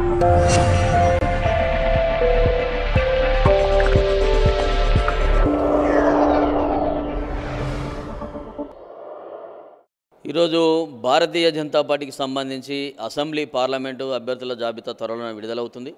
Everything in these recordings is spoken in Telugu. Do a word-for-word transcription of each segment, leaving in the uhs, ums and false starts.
ఈరోజు భారతీయ జనతా పార్టీకి సంబంధించి అసెంబ్లీ పార్లమెంటు అభ్యర్థుల జాబితా త్వరలో విడుదలవుతుంది.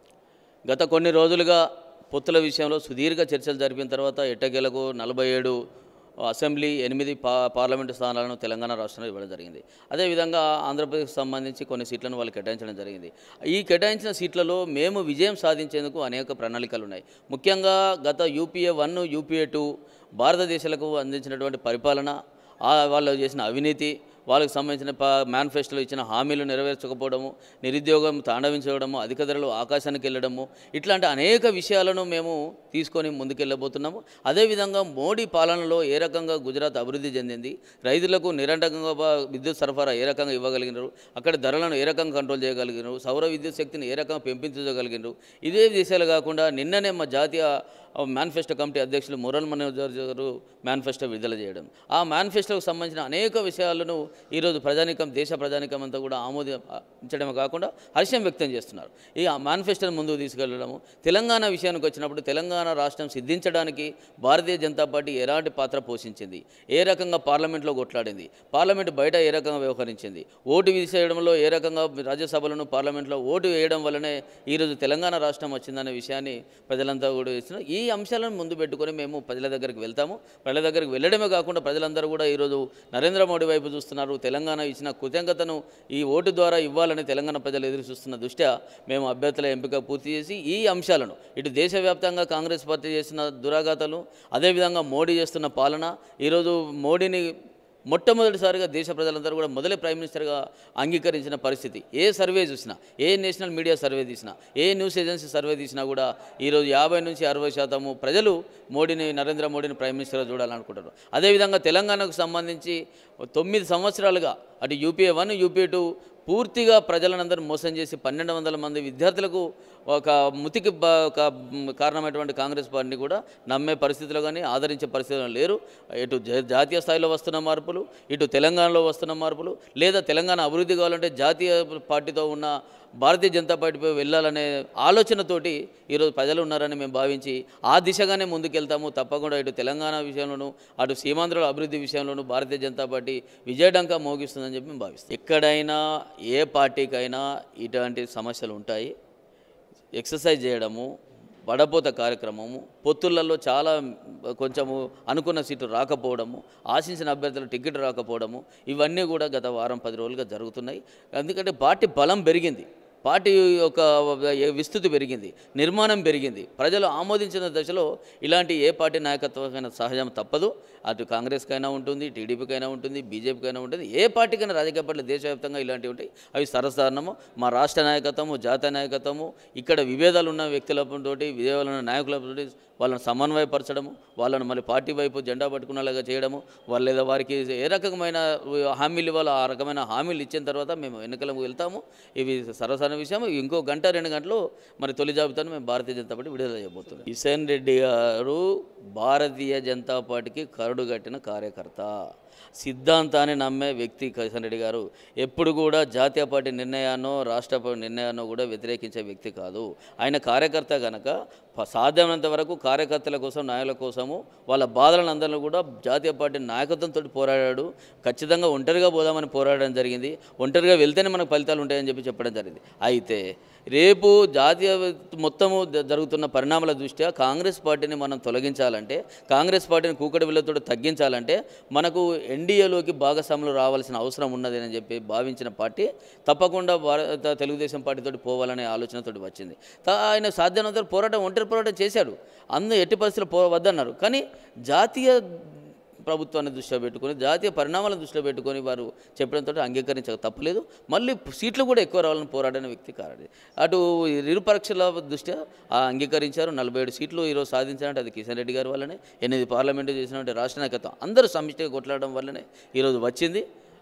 గత కొన్ని రోజులుగా పొత్తుల విషయంలో సుదీర్ఘ చర్చలు జరిపిన తర్వాత ఎట్టకేలకు నలభై ఏడు అసెంబ్లీ ఎనిమిది పా పార్లమెంటు స్థానాలను తెలంగాణ రాష్ట్రంలో ఇవ్వడం జరిగింది. అదేవిధంగా ఆంధ్రప్రదేశ్కి సంబంధించి కొన్ని సీట్లను వాళ్ళు కేటాయించడం జరిగింది. ఈ కేటాయించిన సీట్లలో మేము విజయం సాధించేందుకు అనేక ప్రణాళికలు ఉన్నాయి. ముఖ్యంగా గత యూపీఏ వన్ యూపీఏ టూ భారతదేశాలకు అందించినటువంటి పరిపాలన, వాళ్ళు చేసిన అవినీతి, వాళ్ళకి సంబంధించిన ప మేనిఫెస్టోలో ఇచ్చిన హామీలు నెరవేర్చకపోవడము, నిరుద్యోగం తాండవించడము, అధిక ధరలు ఆకాశానికి వెళ్ళడము, ఇట్లాంటి అనేక విషయాలను మేము తీసుకొని ముందుకెళ్ళబోతున్నాము. అదేవిధంగా మోడీ పాలనలో ఏ రకంగా గుజరాత్ అభివృద్ధి చెందింది, రైతులకు నిరంతరంగా విద్యుత్ సరఫరా ఏ రకంగా ఇవ్వగలిగినారు, అక్కడ ధరలను ఏ రకంగా కంట్రోల్ చేయగలిగినారు, సౌర విద్యుత్ శక్తిని ఏ రకంగా పెంపించగలిగినారు, ఇదే విషయాలు కాకుండా నిన్ననే మా జాతీయ మేనిఫెస్టో కమిటీ అధ్యక్షులు మురళీ మనోహర్ గారు మేనిఫెస్టో విడుదల చేయడం, ఆ మేనిఫెస్టోకు సంబంధించిన అనేక విషయాలను ఈరోజు ప్రజానికం దేశ ప్రజానికం అంతా కూడా ఆమోదించడమే కాకుండా హర్షం వ్యక్తం చేస్తున్నారు. ఈ మేనిఫెస్టోను ముందుకు తీసుకెళ్లడము, తెలంగాణ విషయానికి వచ్చినప్పుడు తెలంగాణ రాష్ట్రం సిద్ధించడానికి భారతీయ జనతా పార్టీ ఎలాంటి పాత్ర పోషించింది, ఏ రకంగా పార్లమెంట్లో కొట్లాడింది, పార్లమెంట్ బయట ఏ రకంగా వ్యవహరించింది, ఓటు విధించడంలో ఏ రకంగా రాజ్యసభలను పార్లమెంట్లో ఓటు వేయడం వల్లనే ఈరోజు తెలంగాణ రాష్ట్రం వచ్చిందనే విషయాన్ని ప్రజలంతా కూడా ఇస్తున్నారు. ఈ అంశాలను ముందు పెట్టుకొని మేము ప్రజల దగ్గరికి వెళ్తాము. ప్రజల దగ్గరికి వెళ్ళడమే కాకుండా ప్రజలందరూ కూడా ఈరోజు నరేంద్ర మోడీ వైపు చూస్తున్నారు. తెలంగాణ ఇచ్చిన కృతజ్ఞతను ఈ ఓటు ద్వారా ఇవ్వాలని తెలంగాణ ప్రజలు ఎదురు చూస్తున్న దృష్ట్యా మేము అభ్యర్థుల ఎంపిక పూర్తి చేసి ఈ అంశాలను ఇటు దేశవ్యాప్తంగా కాంగ్రెస్ పార్టీ చేస్తున్న దురాఘాతాలు, అదేవిధంగా మోడీ చేస్తున్న పాలన, ఈరోజు మోడీని మొట్టమొదటిసారిగా దేశ ప్రజలందరూ కూడా మొదటి ప్రైమ్ మినిస్టర్గా అంగీకరించిన పరిస్థితి. ఏ సర్వే చూసినా, ఏ నేషనల్ మీడియా సర్వే తీసినా, ఏ న్యూస్ ఏజెన్సీ సర్వే తీసినా కూడా ఈరోజు యాభై నుంచి అరవై శాతము ప్రజలు మోడీని నరేంద్ర మోడీని ప్రైమ్ మినిస్టర్గా చూడాలనుకుంటారు. అదేవిధంగా తెలంగాణకు సంబంధించి తొమ్మిది సంవత్సరాలుగా అటు యూపీఏ వన్ యూపీఏ టూ పూర్తిగా ప్రజలందరూ మోసం చేసి పన్నెండు వందల మంది విద్యార్థులకు ఒక ముతికి ఒక కారణమైనటువంటి కాంగ్రెస్ పార్టీని కూడా నమ్మే పరిస్థితిలో కానీ ఆదరించే పరిస్థితిలో లేరు. ఇటు జాతీయ స్థాయిలో వస్తున్న మార్పులు, ఇటు తెలంగాణలో వస్తున్న మార్పులు, లేదా తెలంగాణ అభివృద్ధి కావాలంటే జాతీయ పార్టీతో ఉన్న భారతీయ జనతా పార్టీపై వెళ్ళాలనే ఆలోచనతోటి ఈరోజు ప్రజలు ఉన్నారని మేము భావించి ఆ దిశగానే ముందుకెళ్తాము. తప్పకుండా ఇటు తెలంగాణ విషయంలోనూ అటు సీమాంధ్రుల అభివృద్ధి విషయంలోనూ భారతీయ జనతా పార్టీ విజయడంకా మోగిస్తుందని చెప్పి మేము భావిస్తాం. ఎక్కడైనా ఏ పార్టీకైనా ఇటువంటి సమస్యలు ఉంటాయి. ఎక్సర్సైజ్ చేయడము, వడపోత కార్యక్రమము, పొత్తులలో చాలా కొంచెము అనుకున్న సీటు రాకపోవడము, ఆశించిన అభ్యర్థులు టికెట్ రాకపోవడము, ఇవన్నీ కూడా గత వారం పది రోజులుగా జరుగుతున్నాయి. ఎందుకంటే పార్టీ బలం పెరిగింది, పార్టీ యొక్క విస్తృతి పెరిగింది, నిర్మాణం పెరిగింది. ప్రజలు ఆమోదించిన దశలో ఇలాంటి ఏ పార్టీ నాయకత్వమైనా సహజం తప్పదు. అటు కాంగ్రెస్కైనా ఉంటుంది, టీడీపీకైనా ఉంటుంది, బీజేపీకైనా ఉంటుంది, ఏ పార్టీకైనా రాజకీయ పార్టీలు దేశవ్యాప్తంగా ఇలాంటివి ఉంటాయి. అవి సర్వసాధారణము. మా రాష్ట్ర నాయకత్వము, జాతీయ నాయకత్వము, ఇక్కడ విభేదాలు ఉన్న వ్యక్తులతో విభేదాలు ఉన్న నాయకులతో వాళ్ళని సమన్వయపరచడము, వాళ్ళని మళ్ళీ పార్టీ వైపు జెండా పట్టుకునేలాగా చేయడము, వాళ్ళు లేదా వారికి ఏ రకమైన హామీలు ఇవ్వాలో ఆ రకమైన హామీలు ఇచ్చిన తర్వాత మేము ఎన్నికలకు వెళ్తాము. ఇవి సర్వసాధారణ విషయం. ఇంకో గంట రెండు గంటలు మరి తొలి జాబితాను మేము భారతీయ జనతా పార్టీ విడుదల చేయబోతున్నాం. కిషన్ రెడ్డి గారు భారతీయ జనతా పార్టీకి కరుడుగట్టిన కార్యకర్త, సిద్ధాంతాన్ని నమ్మే వ్యక్తి కిషన్ రెడ్డి గారు. ఎప్పుడు కూడా జాతీయ పార్టీ నిర్ణయాన్నో రాష్ట్ర నిర్ణయాన్నో కూడా వ్యతిరేకించే వ్యక్తి కాదు. ఆయన కార్యకర్త కనుక సాధ్యమైనంత వరకు కార్యకర్తల కోసం, నాయకుల కోసము, వాళ్ళ బాధలను అందరిలో కూడా జాతీయ పార్టీ నాయకత్వంతో పోరాడాడు. ఖచ్చితంగా ఒంటరిగా పోదామని పోరాడడం జరిగింది. ఒంటరిగా వెళ్తేనే మనకు ఫలితాలు ఉంటాయని చెప్పి చెప్పడం జరిగింది. అయితే రేపు జాతీయ మొత్తము జరుగుతున్న పరిణామాల దృష్ట్యా కాంగ్రెస్ పార్టీని మనం తొలగించాలంటే, కాంగ్రెస్ పార్టీని కూకటి విల్లతో తగ్గించాలంటే మనకు ఎన్డీఏలోకి భాగస్వాములు రావాల్సిన అవసరం ఉన్నది అని చెప్పి భావించిన పార్టీ తప్పకుండా భారత తెలుగుదేశం పార్టీతో పోవాలనే ఆలోచనతో వచ్చింది. ఆయన సాధ్యమైనంత పోరాటం ఒంటరి పోరాటం చేశాడు. అందరూ ఎట్టి పరిస్థితుల్లో పో వద్దన్నారు. కానీ జాతీయ ప్రభుత్వాన్ని దృష్టిలో పెట్టుకొని, జాతీయ పరిణామాలను దృష్టిలో పెట్టుకొని వారు చెప్పడంతో అంగీకరించక తప్పలేదు. మళ్ళీ సీట్లు కూడా ఎక్కువ రావాలని పోరాడిన వ్యక్తి కారణం. అటు ఇరు పరీక్షల దృష్ట్యా అంగీకరించారు. నలభై ఏడు సీట్లు ఈరోజు సాధించాలంటే అది కిషన్ రెడ్డి గారి వల్లనే, ఎనిమిది పార్లమెంటు చేసినటువంటి రాష్ట్ర నాయకత్వం అందరూ సమిష్టిగా కొట్లాడడం వల్లనే ఈరోజు వచ్చింది.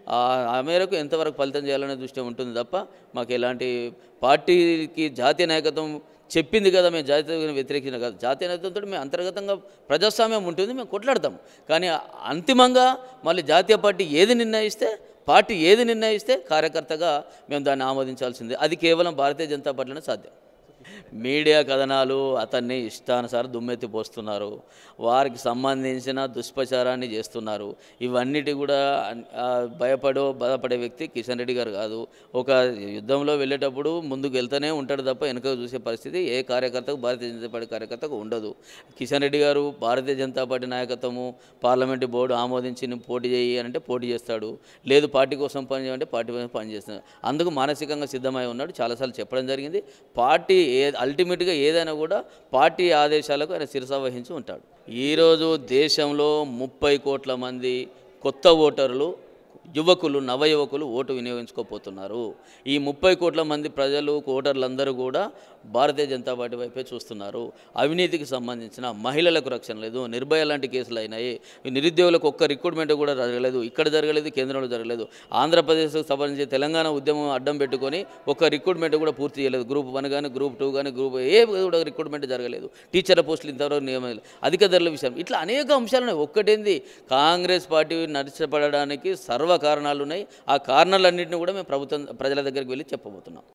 ఆ మేరకు ఎంతవరకు ఫలితం చేయాలనే దృష్టి ఉంటుంది తప్ప మాకు ఎలాంటి పార్టీకి జాతీయ నాయకత్వం చెప్పింది కదా మేము జాతీయ వ్యతిరేకించిన కాదు. జాతీయ నాయకత్వంతో మేము అంతర్గతంగా ప్రజాస్వామ్యం ఉంటుంది, మేము కొట్లాడతాం. కానీ అంతిమంగా మళ్ళీ జాతీయ పార్టీ ఏది నిర్ణయిస్తే పార్టీ ఏది నిర్ణయిస్తే కార్యకర్తగా మేము దాన్ని ఆమోదించాల్సిందే. అది కేవలం భారతీయ జనతా పార్టీలోనే సాధ్యం. మీడియా కథనాలు అతన్ని ఇష్టానుసారం దుమ్మెత్తి పోస్తున్నారు, వారికి సంబంధించిన దుష్ప్రచారాన్ని చేస్తున్నారు. ఇవన్నిటి కూడా భయపడో బాధపడే వ్యక్తి కిషన్ రెడ్డి గారు కాదు. ఒక యుద్ధంలో వెళ్ళేటప్పుడు ముందుకు వెళ్తూనే ఉంటాడు తప్ప వెనక చూసే పరిస్థితి ఏ కార్యకర్తకు, భారతీయ జనతా పార్టీ కార్యకర్తకు ఉండదు. కిషన్ రెడ్డి గారు భారతీయ జనతా పార్టీ నాయకత్వము పార్లమెంటు బోర్డు ఆమోదించి నువ్వు పోటీ చేయి అంటే పోటీ చేస్తాడు, లేదు పార్టీ కోసం పని చేయాలంటే పార్టీ కోసం పని చేస్తాడు. అందుకు మానసికంగా సిద్ధమై ఉన్నాడు. చాలాసార్లు చెప్పడం జరిగింది. పార్టీ ఏ అల్టిమేట్గా ఏదైనా కూడా పార్టీ ఆదేశాలకు ఆయన శిరస వహించి ఉంటాడు. ఈరోజు దేశంలో ముప్పై కోట్ల మంది కొత్త ఓటర్లు, యువకులు, నవయువకులు ఓటు వినియోగించుకోపోతున్నారు. ఈ ముప్పై కోట్ల మంది ప్రజలు, ఓటర్లందరూ కూడా భారతీయ జనతా పార్టీ వైపే చూస్తున్నారు. అవినీతికి సంబంధించిన మహిళలకు రక్షణ లేదు, నిర్భయ లాంటి కేసులు అయినాయి, నిరుద్యోగులకు ఒక్క రిక్రూట్మెంట్ కూడా జరగలేదు, ఇక్కడ జరగలేదు, కేంద్రంలో జరగలేదు. ఆంధ్రప్రదేశ్కు సంబంధించి తెలంగాణ ఉద్యమం అడ్డం పెట్టుకొని ఒక్క రిక్రూట్మెంట్ కూడా పూర్తి చేయలేదు. గ్రూప్ వన్ కానీ, గ్రూప్ టూ కానీ, గ్రూప్ ఏ కూడా రిక్రూట్మెంట్ జరగలేదు. టీచర్ల పోస్టులు ఇంతవరకు నియమాలు, అధిక ధరల విషయం, ఇట్లా అనేక అంశాలు ఒక్కటేంది కాంగ్రెస్ పార్టీ నడిచబడడానికి సర్వ కారణాలు ఉన్నాయి. ఆ కారణాలన్నింటినీ కూడా మేము ప్రభుత్వం ప్రజల దగ్గరికి వెళ్ళి చెప్పబోతున్నాం.